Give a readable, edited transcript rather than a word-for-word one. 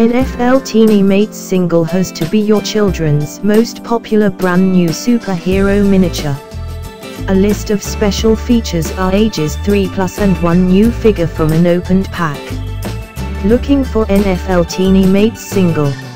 NFL Teenymates single has to be your children's most popular brand new superhero miniature. A list of special features are ages 3+ and one new figure from an opened pack. Looking for NFL Teenymates single?